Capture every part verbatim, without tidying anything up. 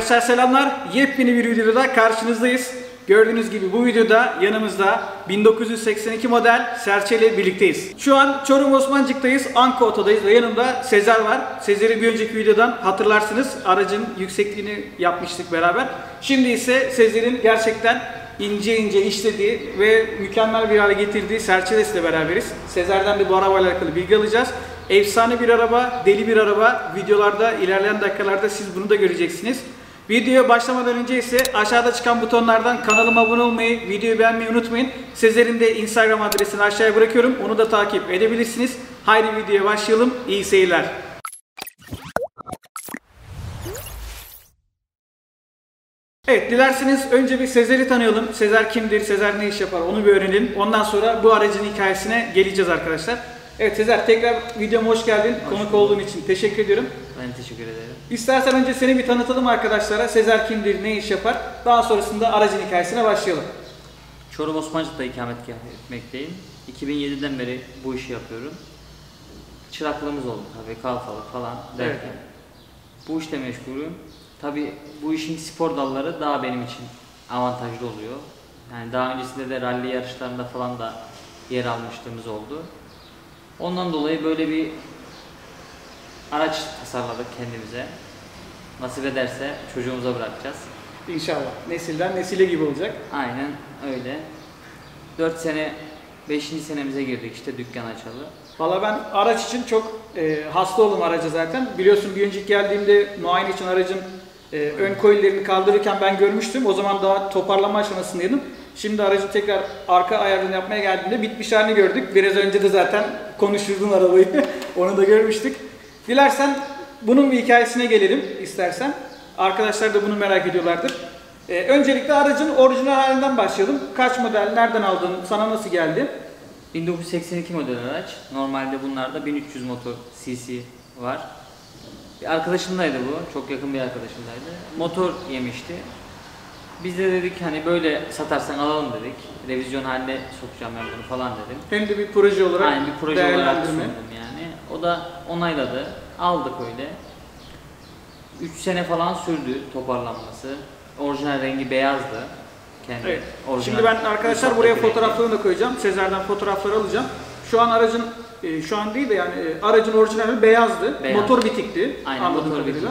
Arkadaşlar selamlar. Yepyeni bir videoda karşınızdayız. Gördüğünüz gibi bu videoda yanımızda bin dokuz yüz seksen iki model Serçe ile birlikteyiz. Şu an Çorum Osmancık'tayız. Anka Oto'dayız ve yanımda Sezer var. Sezer'i bir önceki videodan hatırlarsınız. Aracın yüksekliğini yapmıştık beraber. Şimdi ise Sezer'in gerçekten ince ince işlediği ve mükemmel bir hale getirdiği Serçe ile beraberiz. Sezer'den de bu arabayla alakalı bilgi alacağız. Efsane bir araba, deli bir araba. Videolarda ilerleyen dakikalarda siz bunu da göreceksiniz. Videoya başlamadan önce ise aşağıda çıkan butonlardan kanalıma abone olmayı, videoyu beğenmeyi unutmayın. Sezer'in de Instagram adresini aşağıya bırakıyorum. Onu da takip edebilirsiniz. Haydi videoya başlayalım. İyi seyirler. Evet, dilerseniz önce bir Sezer'i tanıyalım. Sezer kimdir, Sezer ne iş yapar onu bir öğrenelim. Ondan sonra bu aracın hikayesine geleceğiz arkadaşlar. Evet Sezer, tekrar videoma hoş geldin. Hoş Konuk olduğun için teşekkür ediyorum. Ben teşekkür ederim. İstersen önce seni bir tanıtalım arkadaşlara. Sezer kimdir, ne iş yapar? Daha sonrasında aracın hikayesine başlayalım. Çorum Osmancık'ta ikamet etmekteyim. iki bin yediden beri bu işi yapıyorum. Çıraklığımız oldu tabii, kalfalık falan derken. Evet. Bu işle meşgulüm. Tabii bu işin spor dalları daha benim için avantajlı oluyor. Yani daha öncesinde de rally yarışlarında falan da yer almışlığımız oldu. Ondan dolayı böyle bir araç tasarladık kendimize. Nasip ederse çocuğumuza bırakacağız. İnşallah. Nesilden nesile gibi olacak. Aynen öyle. dört sene, beşinci senemize girdik işte dükkan açalı. Valla ben araç için çok e, hasta oldum araca zaten. Biliyorsun bir önceki geldiğimde muayene için aracın e, ön coil'lerini kaldırırken ben görmüştüm. O zaman daha toparlama aşamasındaydım. Şimdi aracın tekrar arka ayarını yapmaya geldiğimde bitmiş halini gördük. Biraz önce de zaten konuşurdun arabayı. Onu da görmüştük. Dilersen bunun bir hikayesine gelelim istersen. Arkadaşlar da bunu merak ediyorlardır. Ee, öncelikle aracın orijinal halinden başlayalım. Kaç model, nereden aldın, sana nasıl geldi? bin dokuz yüz seksen iki model araç. Normalde bunlarda bin üç yüz motor cc var. Bir arkadaşımdaydı bu. Çok yakın bir arkadaşımdaydı. Motor yemişti. Biz de dedik hani böyle satarsan alalım dedik. Revizyon haline sokacağım ben bunu falan dedim. Hem de bir proje olarak. Aynen, bir proje olarak sundum yani. O da onayladı. Aldık öyle. üç sene falan sürdü toparlanması. Orijinal rengi beyazdı. Kendi evet. Şimdi ben arkadaşlar buraya fotoğraflarını da koyacağım. Sezer'den fotoğrafları alacağım. Şu an aracın e, şu an değil de yani e, aracın orijinali beyazdı. Beyaz. Motor bitikti. Aynen, motor bitikti.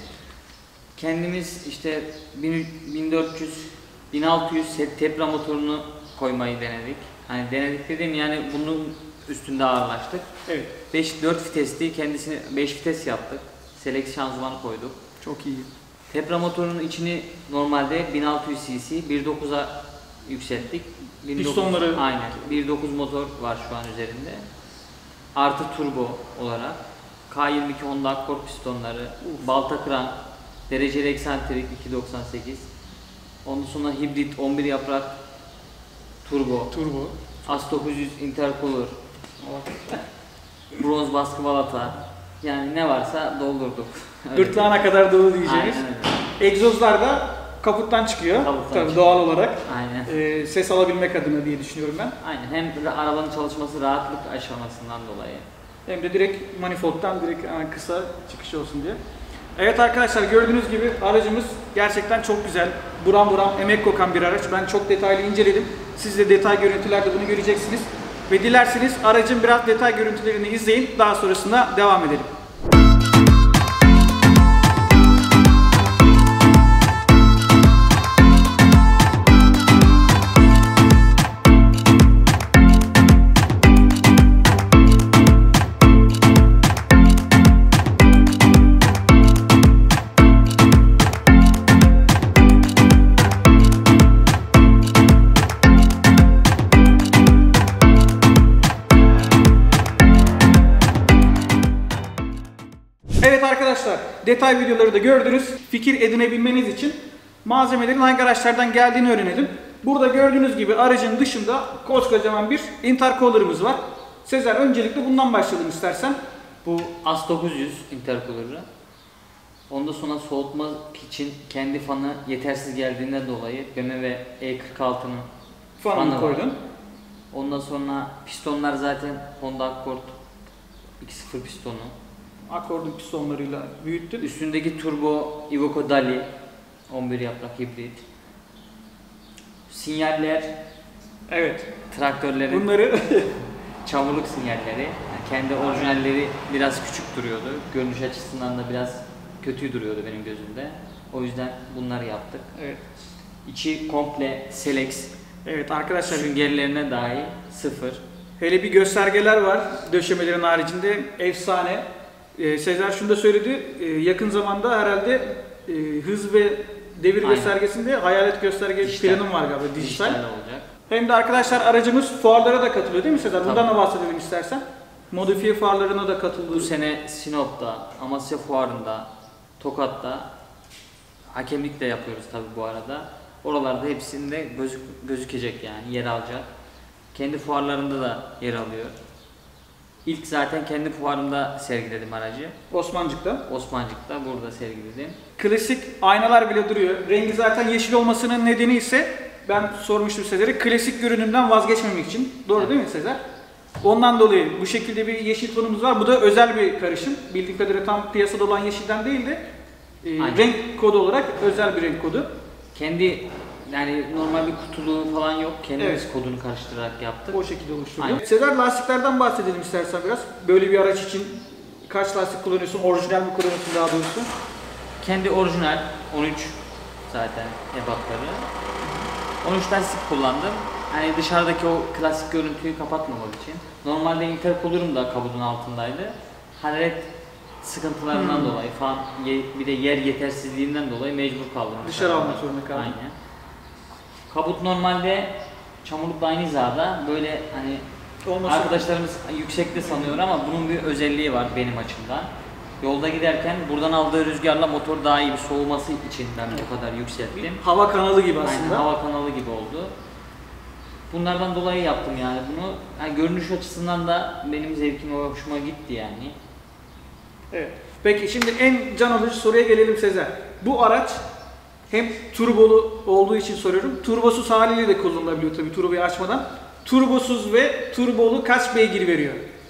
Kendimiz işte bin dört yüz bin altı yüz Tepra motorunu koymayı denedik. Hani denedik dediğim yani bunun üstünde ağırlaştık. Evet. beş dört vitesli, kendisini beş vites yaptık. Select şanzımanı koyduk. Çok iyi. Tepra motorunun içini normalde bin altı yüz cc bir nokta dokuza yükselttik. Pistonları aynen. bir nokta dokuz motor var şu an üzerinde. Artı turbo olarak K yirmi iki Honda Accord pistonları, Uf. balta kran, dereceli eksantrik iki nokta doksan sekiz. Ondan sonra hibrit on bir yaprak turbo. Turbo. A S dokuz yüz intercooler. Bronz baskı balata. Yani ne varsa doldurduk. Gırtlağına kadar dolu diyeceğiz. Egzozlar da kaputtan çıkıyor. Kaputtan Tabii çıkıyor. Doğal olarak. Aynen. E, ses alabilmek adına diye düşünüyorum ben. Aynen. Hem arabanın çalışması rahatlık aşamasından dolayı. Hem de direkt manifoldtan direkt yani kısa çıkış olsun diye. Evet arkadaşlar, gördüğünüz gibi aracımız gerçekten çok güzel. Buram buram emek kokan bir araç. Ben çok detaylı inceledim. Siz de detay görüntülerde bunu göreceksiniz. Ve dilerseniz aracın biraz detay görüntülerini izleyin. Daha sonrasında devam edelim. Evet arkadaşlar, detay videoları da gördünüz. Fikir edinebilmeniz için malzemelerin hangi araçlardan geldiğini öğrenelim. Burada gördüğünüz gibi aracın dışında koskocaman bir intercooler'ımız var. Sezer, öncelikle bundan başlayalım istersen. Bu A S dokuz yüz intercooler'ı. Ondan sonra soğutmak için kendi fanı yetersiz geldiğinden dolayı B M W E kırk altının fanını koydun. Ondan sonra pistonlar zaten Honda Accord iki nokta sıfır pistonu. Accord'un pistonlarıyla büyüttün. Üstündeki turbo Iveco Dali on bir yaprak hibrit. Sinyaller, Evet. traktörlerin Bunları çamurluk sinyalleri. Yani kendi orijinalleri biraz küçük duruyordu. Görünüş açısından da biraz kötü duruyordu benim gözümde. O yüzden bunları yaptık. evet. İçi komple Selex. Evet arkadaşlar, Süngerlerine dahi sıfır. hele bir göstergeler var döşemelerin haricinde, efsane. Ee, Sezer şunu da söyledi, ee, yakın zamanda herhalde e, hız ve devir Aynen. göstergesinde hayalet gösterge Dijital. planım var galiba, dijital. Dijital olacak. Hem de arkadaşlar aracımız fuarlara da katılıyor değil mi Sezer? Bundan Tabii. da bahsedelim istersen. Modifiye fuarlarına da katıldı. Bu sene Sinop'ta, Amasya Fuarı'nda, Tokat'ta hakemlik de yapıyoruz tabi bu arada. Oralarda hepsinde gözük, gözükecek yani, yer alacak. Kendi fuarlarında da yer alıyor. İlk zaten kendi fuarımda sergiledim aracı. Osmancık'ta. Osmancık'ta burada sergiledim. Klasik aynalar bile duruyor. Rengi zaten yeşil olmasının nedeni ise, ben sormuştum Sezer'e, klasik görünümden vazgeçmemek için. Doğru Evet. değil mi Sezer? Ondan dolayı bu şekilde bir yeşil tonumuz var. Bu da özel bir karışım. Bildiğim kadarıyla tam piyasada olan yeşilden değil de e, Aynen. renk kodu olarak özel bir renk kodu. Kendi yani normal bir kutuluğu falan yok. Kendimiz Evet. kodunu karıştırarak yaptık. O şekilde oluşturuyor. Aynen. Sezer, lastiklerden bahsedelim istersen biraz. Böyle bir araç için kaç lastik kullanıyorsun? Orijinal mi kullanıyorsun daha doğrusu? Kendi orijinal on üç zaten ebatları. on üç lastik kullandım. Hani dışarıdaki o klasik görüntüyü kapatmamak için. Normalde intercooler'ım da kabudun altındaydı. Hararet sıkıntılarından Hmm. dolayı falan, ye- bir de yer yetersizliğinden dolayı mecbur kaldım. Dışarı almak zorunda kaldın. Aynen. Kabut normalde çamurlukla aynı hizada, böyle hani Olması arkadaşlarımız yüksekte sanıyor ama bunun bir özelliği var benim açımdan. Yolda giderken buradan aldığı rüzgarla motor daha iyi bir soğuması için ben bu kadar yükselttim. hava kanalı gibi Aynen, aslında. hava kanalı gibi oldu. Bunlardan dolayı yaptım yani bunu. Yani görünüş açısından da benim zevkime, hoşuma gitti yani. Evet. Peki şimdi en can alıcı soruya gelelim Sezer. Bu araç hem turbolu olduğu için soruyorum. Turbosuz haliyle de kullanılabiliyor tabii turboyu açmadan. Turbosuz ve turbolu kaç beygir veriyor?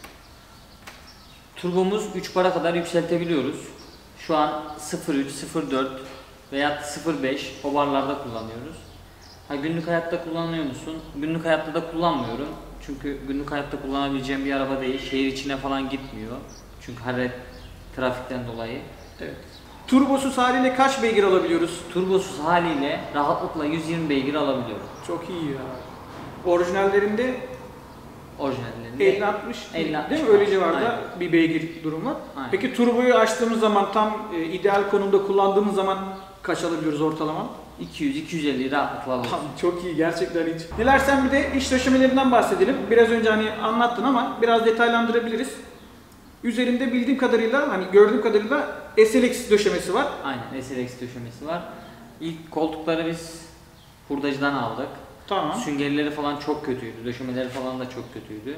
Turbomuz üç bara kadar yükseltebiliyoruz. Şu an sıfır üç, sıfır dört veya sıfır beş o barlarda kullanıyoruz. Ha, günlük hayatta kullanıyor musun? Günlük hayatta da kullanmıyorum. Çünkü günlük hayatta kullanabileceğim bir araba değil. Şehir içine falan gitmiyor. Çünkü hararet trafikten dolayı. Evet. Turbosuz haliyle kaç beygir alabiliyoruz? Turbosuz haliyle rahatlıkla yüz yirmi beygir alabiliyorum. Çok iyi ya. Orijinallerinde Orijinallerinde. elli altmış elli altmış değil mi? Öyle var. civarda Aynen. bir beygir durum var. Aynen. Peki turboyu açtığımız zaman tam e, ideal konumda kullandığımız zaman kaç alabiliyoruz ortalama? iki yüz iki yüz elli rahatlıkla alıyoruz. Tamam, çok iyi gerçekten hiç. Dilersen bir de iç döşemelerinden bahsedelim. Biraz önce hani anlattın ama biraz detaylandırabiliriz. Üzerinde bildiğim kadarıyla, hani gördüğüm kadarıyla S L X döşemesi var. Aynen, S L X döşemesi var. İlk koltukları biz hurdacıdan aldık. Tamam. Süngerleri falan çok kötüydü. Döşemeleri falan da çok kötüydü.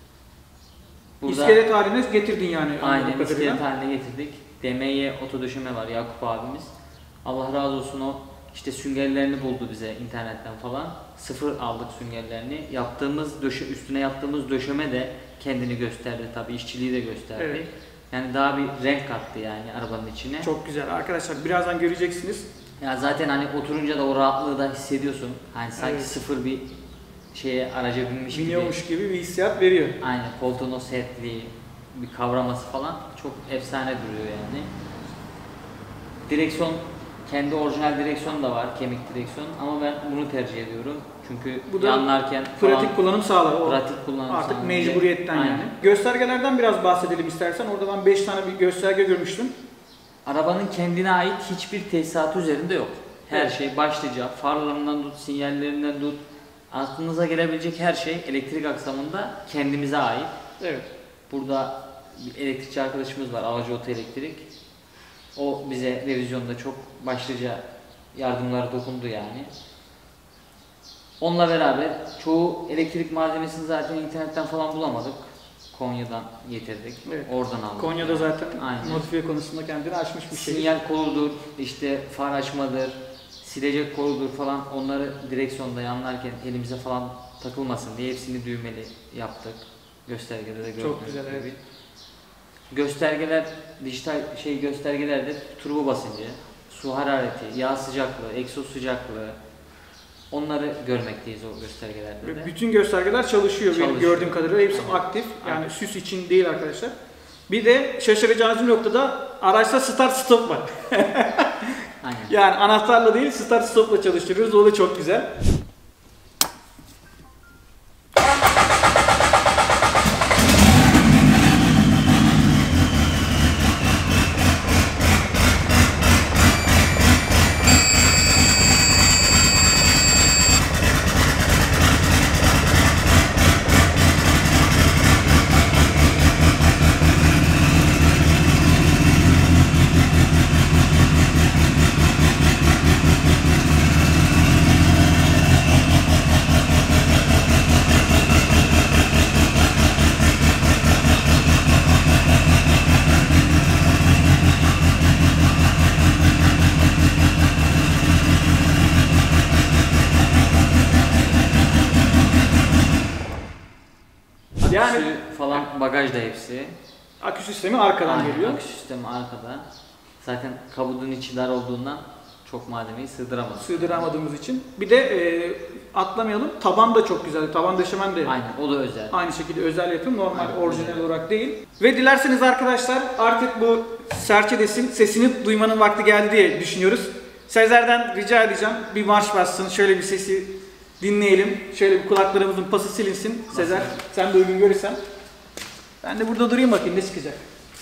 Burada İskelet haline getirdin yani. anladığım aynen kadarıyla. iskelet haline getirdik. D M Y oto döşeme var Yakup abimiz. Allah razı olsun, o işte süngerlerini buldu bize internetten falan. Sıfır aldık süngerlerini. Yaptığımız döşe, üstüne yaptığımız döşeme de kendini gösterdi tabii, işçiliği de gösterdi. Evet. Yani daha bir renk kattı yani arabanın içine. Çok güzel arkadaşlar, birazdan göreceksiniz. Ya zaten hani oturunca da o rahatlığı da hissediyorsun. Hani sanki Evet. sıfır bir şeye, araca binmiş gibi. Biniyormuş gibi bir hissiyat veriyor. Aynen, koltuğun o sertliği, bir kavraması falan çok efsane duruyor yani. Direksiyon, kendi orijinal direksiyon da var, kemik direksiyon, ama ben bunu tercih ediyorum. Çünkü Bu da yanlarken Pratik falan kullanım sağlar. O pratik kullanım artık sağlayınca- mecburiyetten Aynen. yani. Göstergelerden biraz bahsedelim istersen. Orada ben beş tane bir gösterge görmüştüm. Arabanın kendine ait hiçbir tesisatı üzerinde yok. Her Evet. şey başlıca, farlarından tut, sinyallerinden tut, aklınıza gelebilecek her şey elektrik aksamında kendimize ait. Evet. Burada bir elektrikçi arkadaşımız var, Avcı Oto Elektrik. O bize revizyonda çok başlıca yardımları dokundu yani. Onunla beraber çoğu elektrik malzemesini zaten internetten falan bulamadık. Konya'dan getirdik. Evet. Oradan aldık. Konya'da zaten Aynen. modifiye konusunda kendini aşmış bir şey. Sinyal koludur, işte far açmadır, silecek koludur falan, onları direksiyonda yanlarken elimize falan takılmasın diye hepsini düğmeli yaptık. Göstergede de gördüğünüz Çok güzel, gibi. evet. Göstergeler, dijital şey göstergelerde turbo basıncı, su harareti, yağ sıcaklığı, egzoz sıcaklığı, onları görmekteyiz o göstergelerde de. Bütün göstergeler çalışıyor, Çalışıyor. benim gördüğüm kadarıyla hepsi Aynen. aktif. Yani Aynen. süs için değil arkadaşlar. Bir de şaşıracağınız bir noktada araçta start stop var. Aynen. Yani anahtarla değil start stopla çalıştırıyoruz. O da çok güzel. Yani Aküsü falan bagajda hepsi. akü sistemi arkadan Aynen, geliyor. akü sistemi arkada. Zaten kabudun içi dar olduğundan çok malzemeyi sığdıramadık. Sığdıramadığımız için. Bir de e, atlamayalım. Taban da çok güzel. Taban döşemen de Aynen, o da özel. aynı şekilde özel yapım. Normal Aynen, orijinal özel. olarak değil. Ve dilerseniz arkadaşlar artık bu Serçedes'in sesini duymanın vakti geldi diye düşünüyoruz. Sezer'den rica edeceğim bir marş bassın. Şöyle bir sesi dinleyelim. Şöyle bir kulaklarımızın pası silinsin. Sezer sen de uygun görürsen. Ben de burada durayım bakayım ne çıkacak.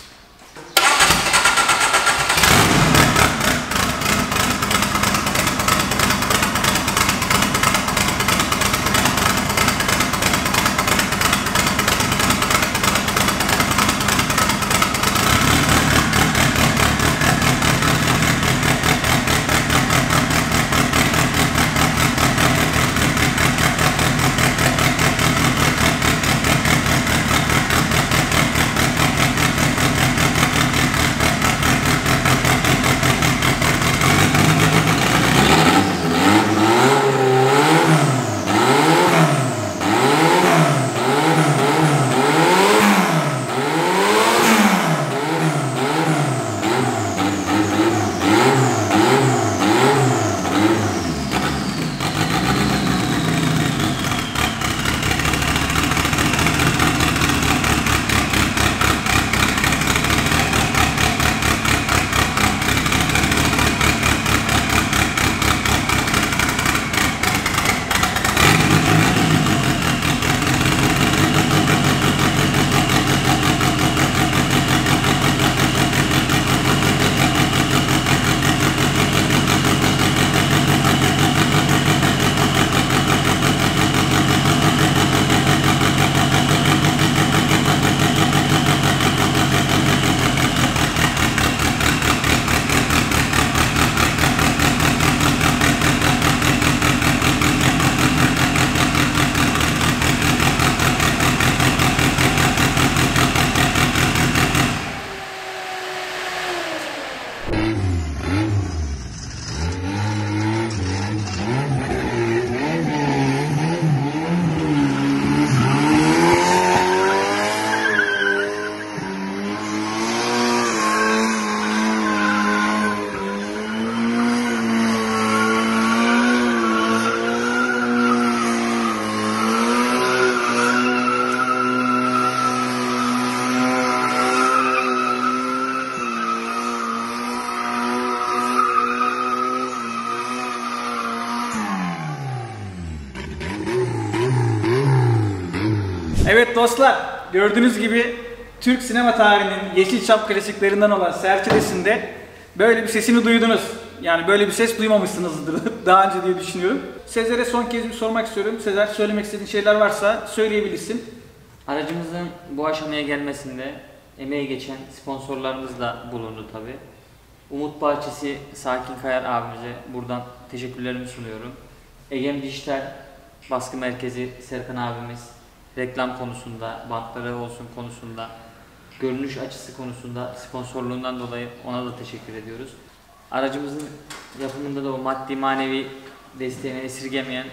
Evet dostlar, gördüğünüz gibi Türk sinema tarihinin Yeşilçam klasiklerinden olan Serçedes'inde böyle bir sesini duydunuz. Yani böyle bir ses duymamışsınızdır daha önce diye düşünüyorum. Sezer'e son kez bir sormak istiyorum. Sezer, söylemek istediğin şeyler varsa söyleyebilirsin. Aracımızın bu aşamaya gelmesinde emeği geçen sponsorlarımız da bulundu tabi. Umut Bahçesi Sakin Kayar abimize buradan teşekkürlerimi sunuyorum. Egem Dijital Baskı Merkezi Serkan abimiz reklam konusunda, bantları olsun konusunda, görünüş açısı konusunda sponsorluğundan dolayı ona da teşekkür ediyoruz. Aracımızın yapımında da o maddi manevi desteğini esirgemeyen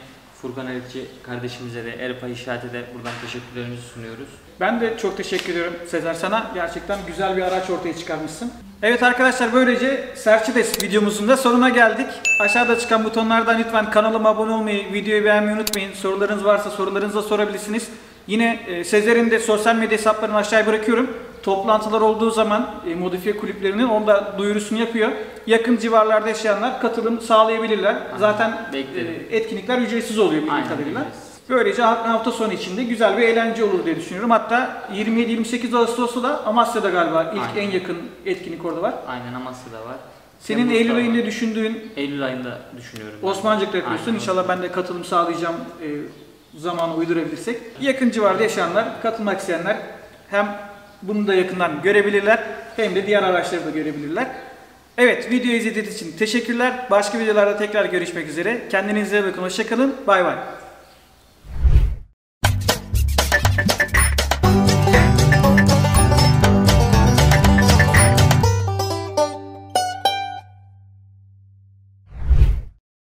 Furkan Elifçi kardeşimize de, Erpay İşaret'e de buradan teşekkürlerimizi sunuyoruz. Ben de çok teşekkür ediyorum Sezer sana. Gerçekten güzel bir araç ortaya çıkarmışsın. Evet arkadaşlar, böylece Serçides videomuzun da sonuna geldik. Aşağıda çıkan butonlardan lütfen kanalıma abone olmayı, videoyu beğenmeyi unutmayın. Sorularınız varsa sorularınızı da sorabilirsiniz. Yine e, Sezer'in de sosyal medya hesaplarını aşağıya bırakıyorum. Toplantılar olduğu zaman e, modifiye kulüplerinin orada duyurusunu yapıyor. Yakın civarlarda yaşayanlar katılım sağlayabilirler. Aynen. Zaten Beklerim. e, etkinlikler ücretsiz oluyor bildiğim Aynen, kadarıyla. ücretsiz. Böylece hafta sonu içinde güzel bir eğlence olur diye düşünüyorum. Hatta yirmi yedi yirmi sekiz Ağustos'ta da Amasya'da galiba ilk Aynen. en yakın etkinlik orada var. Aynen, Amasya'da var. Senin Temmuz'da Eylül var. ayında düşündüğün Eylül ayında düşünüyorum. ben. Osmancık'ta yapıyorsun. Aynen. İnşallah ben de katılım sağlayacağım e, zamanı uydurabilirsek. Yakın civarda yaşayanlar, katılmak isteyenler hem bunu da yakından görebilirler hem de diğer araçları da görebilirler. Evet, videoyu izlediğiniz için teşekkürler. Başka videolarda tekrar görüşmek üzere. Kendinize iyi bakın. Hoşça kalın. Bay bay.